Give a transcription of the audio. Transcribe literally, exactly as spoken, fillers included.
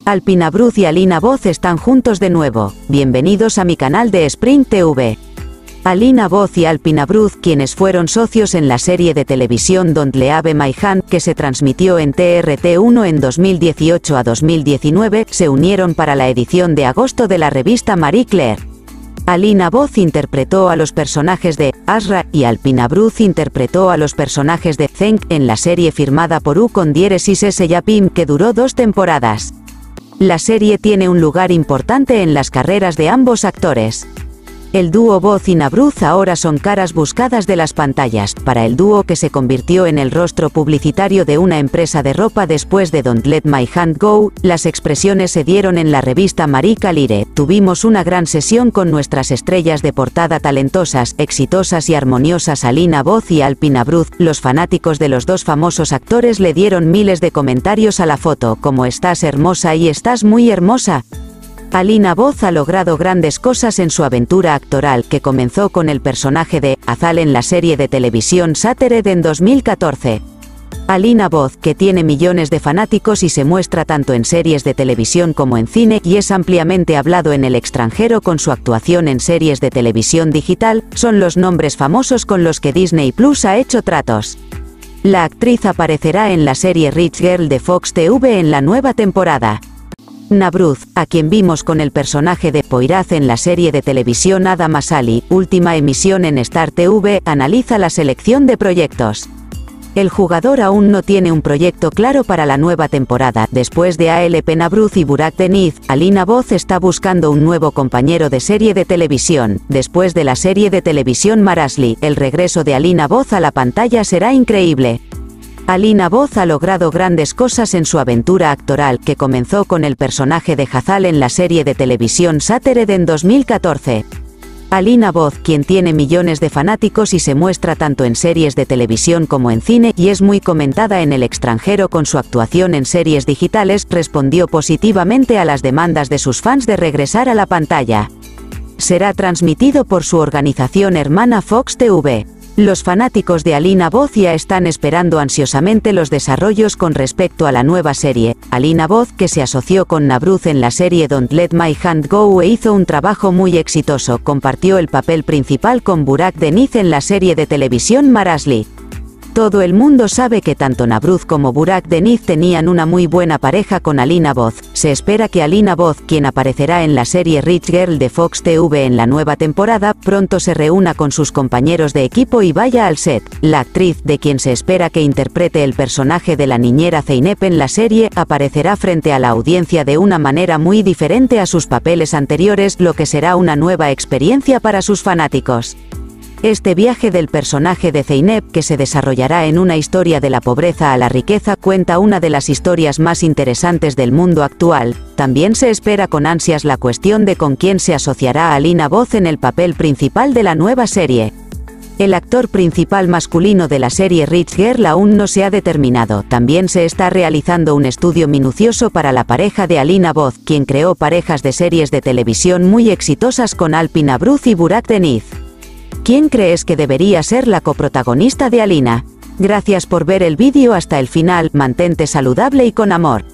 Alpina Bruz y Alina Voz están juntos de nuevo. Bienvenidos a mi canal de Spring T V. Alina Voz y Alpina Bruz, quienes fueron socios en la serie de televisión Don't Leave My Hand, que se transmitió en T R T uno en dos mil dieciocho a dos mil diecinueve, se unieron para la edición de agosto de la revista Marie Claire. Alina Voz interpretó a los personajes de Asra y Alpina Bruz interpretó a los personajes de Zeng en la serie firmada por U con diéresis S Yapim, que duró dos temporadas. La serie tiene un lugar importante en las carreras de ambos actores. El dúo Voz y Nabruz ahora son caras buscadas de las pantallas, para el dúo que se convirtió en el rostro publicitario de una empresa de ropa después de Don't Let My Hand Go. Las expresiones se dieron en la revista Marie Claire. Tuvimos una gran sesión con nuestras estrellas de portada talentosas, exitosas y armoniosas Alina Voz y Alpina Bruz. Los fanáticos de los dos famosos actores le dieron miles de comentarios a la foto, como estás hermosa y estás muy hermosa. Alina Voz ha logrado grandes cosas en su aventura actoral, que comenzó con el personaje de Azal en la serie de televisión Shattered en dos mil catorce. Alina Voz, que tiene millones de fanáticos y se muestra tanto en series de televisión como en cine, y es ampliamente hablado en el extranjero con su actuación en series de televisión digital, son los nombres famosos con los que Disney Plus ha hecho tratos. La actriz aparecerá en la serie Rich Girl de Fox T V en la nueva temporada. Nabruz, a quien vimos con el personaje de Poiraz en la serie de televisión Adam Asali, última emisión en Star T V, analiza la selección de proyectos. El jugador aún no tiene un proyecto claro para la nueva temporada. Después de A L P Nabruz y Burak Deniz, Alina Voz está buscando un nuevo compañero de serie de televisión. Después de la serie de televisión Marasli, el regreso de Alina Voz a la pantalla será increíble. Alina Voz ha logrado grandes cosas en su aventura actoral, que comenzó con el personaje de Hazal en la serie de televisión Shattered en dos mil catorce. Alina Voz, quien tiene millones de fanáticos y se muestra tanto en series de televisión como en cine, y es muy comentada en el extranjero con su actuación en series digitales, respondió positivamente a las demandas de sus fans de regresar a la pantalla. Será transmitido por su organización hermana Fox T V. Los fanáticos de Alina Voz ya están esperando ansiosamente los desarrollos con respecto a la nueva serie. Alina Voz, que se asoció con Nabruz en la serie Don't Let My Hand Go e hizo un trabajo muy exitoso, compartió el papel principal con Burak Deniz en la serie de televisión Marasli. Todo el mundo sabe que tanto Nabruz como Burak Deniz tenían una muy buena pareja con Alina Voz. Se espera que Alina Voz, quien aparecerá en la serie Rich Girl de Fox T V en la nueva temporada, pronto se reúna con sus compañeros de equipo y vaya al set. La actriz, de quien se espera que interprete el personaje de la niñera Zeynep en la serie, aparecerá frente a la audiencia de una manera muy diferente a sus papeles anteriores, lo que será una nueva experiencia para sus fanáticos. Este viaje del personaje de Zeynep, que se desarrollará en una historia de la pobreza a la riqueza, cuenta una de las historias más interesantes del mundo actual. También se espera con ansias la cuestión de con quién se asociará Alina Voz en el papel principal de la nueva serie. El actor principal masculino de la serie Rich Girl aún no se ha determinado. También se está realizando un estudio minucioso para la pareja de Alina Voz, quien creó parejas de series de televisión muy exitosas con Alpina Bruz y Burak Deniz. ¿Quién crees que debería ser la coprotagonista de Alina? Gracias por ver el vídeo hasta el final, mantente saludable y con amor.